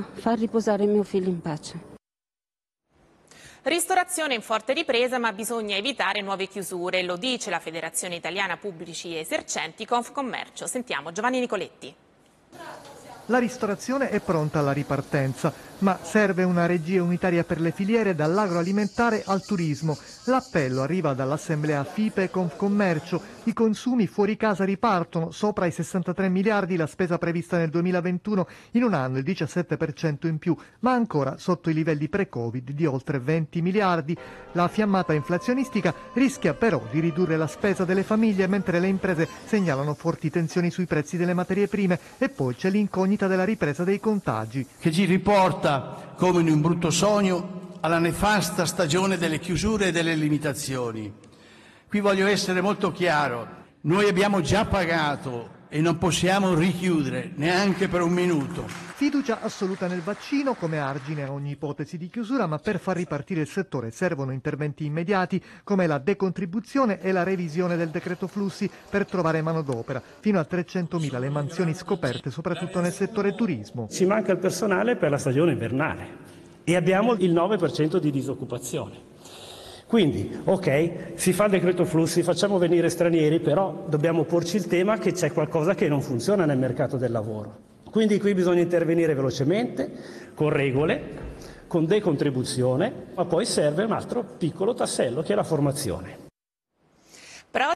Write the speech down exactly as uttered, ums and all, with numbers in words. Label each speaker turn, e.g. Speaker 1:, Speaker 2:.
Speaker 1: a far riposare mio figlio in pace.
Speaker 2: Ristorazione in forte ripresa, ma bisogna evitare nuove chiusure, lo dice la Federazione Italiana Pubblici Esercenti Confcommercio. Sentiamo Giovanni Nicoletti.
Speaker 3: La ristorazione è pronta alla ripartenza, ma serve una regia unitaria per le filiere dall'agroalimentare al turismo. L'appello arriva dall'assemblea FIPE e Confcommercio. I consumi fuori casa ripartono, sopra i sessantatré miliardi la spesa prevista nel duemilaventuno, in un anno il diciassette per cento in più, ma ancora sotto i livelli pre-Covid di oltre venti miliardi. La fiammata inflazionistica rischia però di ridurre la spesa delle famiglie, mentre le imprese segnalano forti tensioni sui prezzi delle materie prime, e poi c'è l'incognita della ripresa dei contagi,
Speaker 4: che ci riporta, come in un brutto sogno, alla nefasta stagione delle chiusure e delle limitazioni. Qui voglio essere molto chiaro: noi abbiamo già pagato e non possiamo richiudere neanche per un minuto.
Speaker 3: Fiducia assoluta nel vaccino come argine a ogni ipotesi di chiusura, ma per far ripartire il settore servono interventi immediati come la decontribuzione e la revisione del decreto flussi per trovare manodopera. Fino a trecentomila le mansioni scoperte, soprattutto nel settore turismo.
Speaker 5: Ci manca il personale per la stagione invernale e abbiamo il nove per cento di disoccupazione. Quindi, ok, si fa il decreto flussi, facciamo venire stranieri, però dobbiamo porci il tema che c'è qualcosa che non funziona nel mercato del lavoro. Quindi qui bisogna intervenire velocemente, con regole, con decontribuzione, ma poi serve un altro piccolo tassello che è la formazione.